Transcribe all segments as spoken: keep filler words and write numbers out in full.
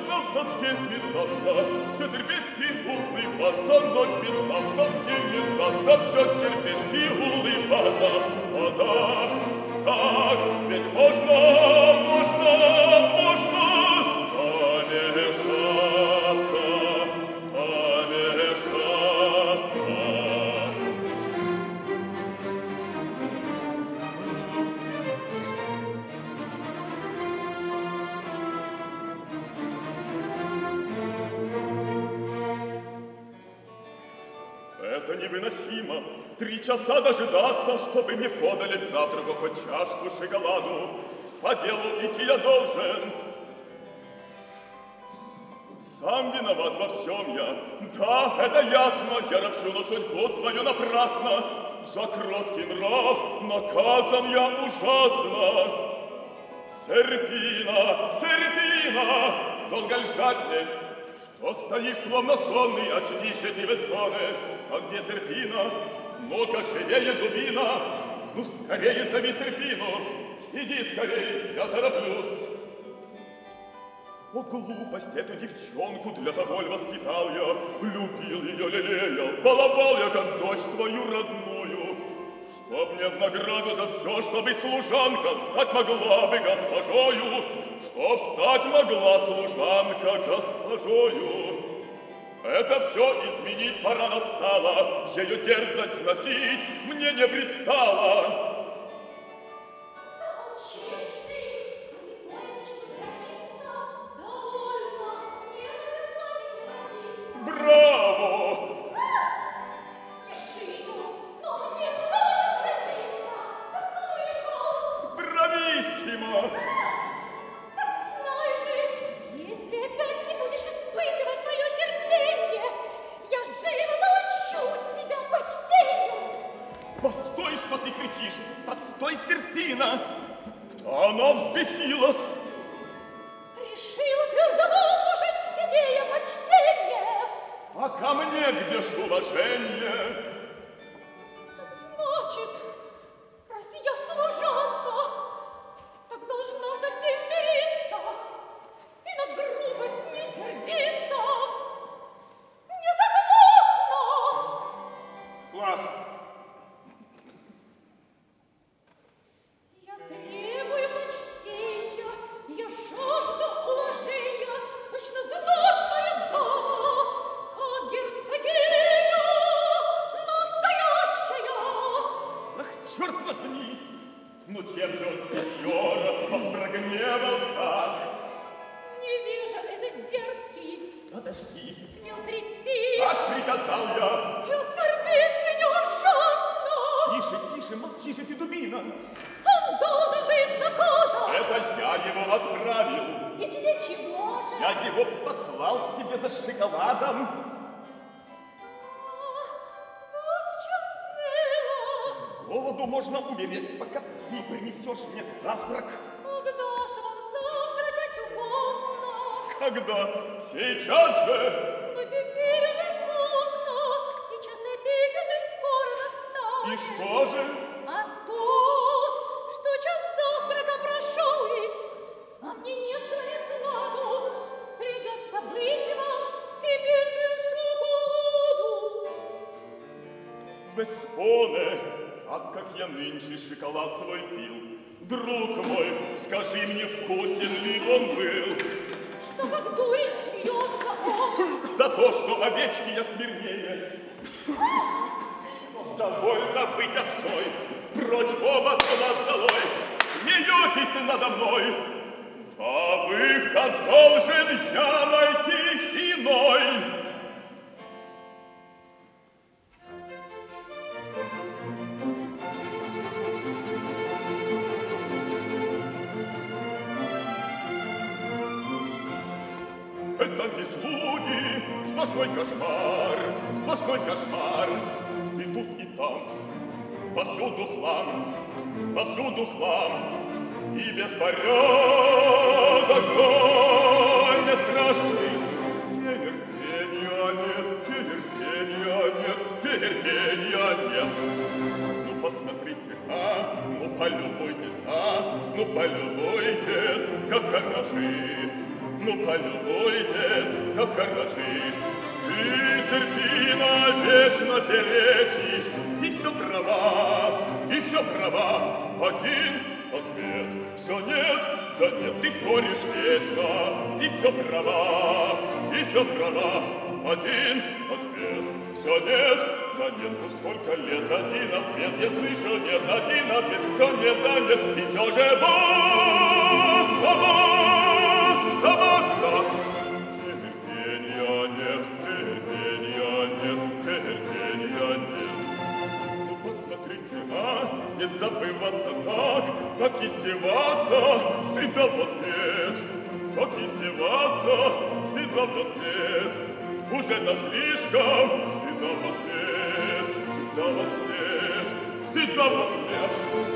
сна в тоске метаться, все терпеть и улыбаться, ночь без сна в тоске метаться, все терпеть и улыбаться. А да, так, ведь можно, можно, можно помешаться, помешаться. Это невыносимо. Три часа дожидаться, чтобы мне подали к завтраку хоть чашку шоколаду. По делу идти я должен. Сам виноват во всем я. Да, это ясно. Я ропщу на судьбу свою напрасно. За кроткий нрав наказан я ужасно. Серпина, Серпина, долго ль ждать мне? Что стоишь, словно сонный, очнись же ты в испоне? А где Серпина? Ну-ка, живее, дубина! Ну, скорее зови Серпину! Иди скорее, я тороплюсь! О, глупость, эту девчонку для того ль воспитал я, любил ее, лелеял, баловал я, как дочь свою родную, чтоб мне в награду за все, чтобы служанка стать могла бы госпожою, чтоб стать могла служанка госпожою. Это все изменить пора настала, ею дерзость носить мне не пристало. Браво! Смеши, но мне тоже торопиться. Постой, Жол! Брависсимо! Так знай же, если опять не будешь испытывать мое терпение, я живо научу тебя почтению. Постой, что ты кричишь! Постой, Серпина! Она взбесилась! Решила твердолобно жить к себе я почтение. А ко мне где ж уважение? Значит, раз я служанка, так должна со всем мириться и на грубость не сердиться. Не согласна! Класс! Я требую почтения, я жажду уважения, точно знатная дама, как герцогиня настоящая. Ах, черт возьми! Ну чем же он сеньора вас прогневал так? Не вижу, этот дерзкий Подожди! смел прийти Как приказал я! и оскорбить меня ужасно. Тише, тише, молчи же ты, дубина! Он должен быть наказан. Это я его отправил! И для чего же? Я его послал к тебе за шоколадом! Вот в чем дело. С голоду можно умереть, пока ты принесешь мне завтрак. Когда же вам завтракать угодно? Когда? Сейчас же! Но теперь же поздно, и час обеденный скоро настанет. И что же? А то, что час завтрака прошел ведь, а мне нет своей сладу. Придется быть вам теперь без шоколаду. Веспоне, так как я нынче шоколад свой пил, друг мой, скажи мне, вкусен ли он был? Что как дурень смеется он. Да то, что овечки я смирнее. Довольно быть овцой, прочь оба с глаз долой, смеетесь надо мной. А выход должен я найти иной. Это не слуги, сплошной кошмар, сплошной кошмар. И тут, и там, повсюду хлам, повсюду хлам. И беспорядок, но не страшный. Терпения нет, терпения нет, терпения нет. Ну, посмотрите, а, ну, полюбуйтесь, а, ну, полюбуйтесь, как хороши. ну полюбуйтесь, как хороши. Ты, Серпина, вечно перечишь, и все права, и все права. Один ответ, все нет, да нет, ты споришь вечно, и все права, и все права. Один ответ, все нет, да нет, уж сколько лет, один ответ, я слышу, нет, один ответ, все нет, да нет, и все же баста, баста, баста. Терпения нет, терпения нет, терпения нет. Ну, посмотрите, а, нет забываться так, как издеваться, стыда вас нет, как издеваться, стыда вас нет. Уже на слишком, стыда вас нет, стыда вас нет, стыда вас нет.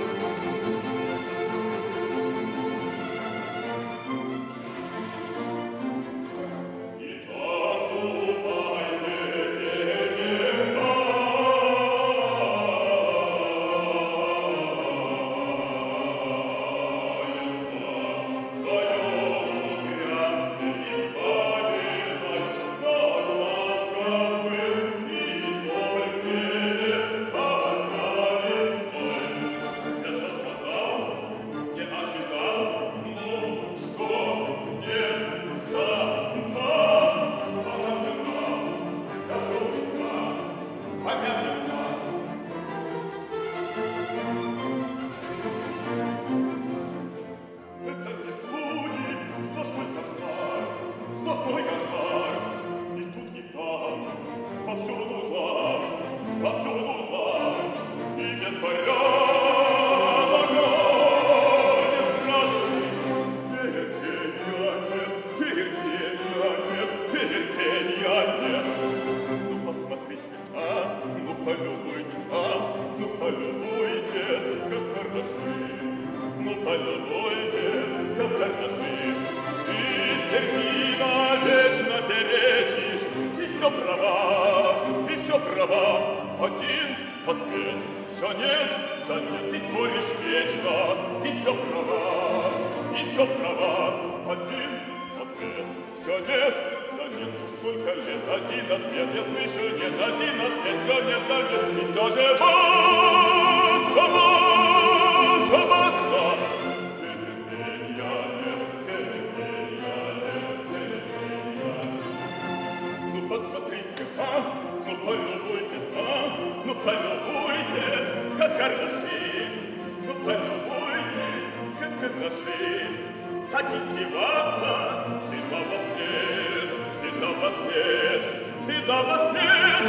Итак, ступайте, перемекается, в своем упрямстве исповедать. Один ответ, все нет, да нет, ты споришь вечно, и все права, и все права. Один ответ, все нет, да нет, уж сколько лет, один ответ, я слышу, нет, один ответ, все нет, да нет, и все же баста, баста, баста. Терпения нет, терпения нет, терпения. Ну, посмотрите, а, ну, полюбуйтесь, а, ну, полюбуйтесь, как хороши, ну, полюбуйтесь, как хороши. Так издеваться, стыда вас нет, стыда вас нет, стыда вас нет.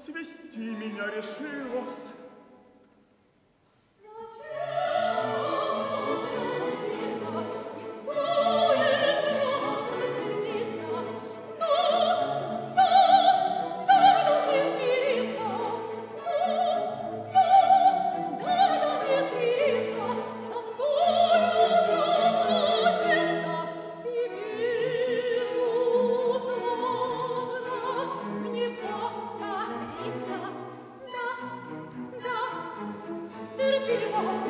свести меня решилась. Терпеливо